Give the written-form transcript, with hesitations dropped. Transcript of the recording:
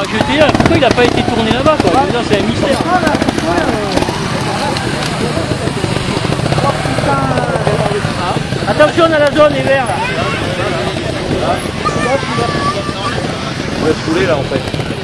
je vais te dire, pourquoi il n'a pas été tourné là-bas quoi? C'est un mystère. Attention à la zone, les verts là. On va se rouler là en fait.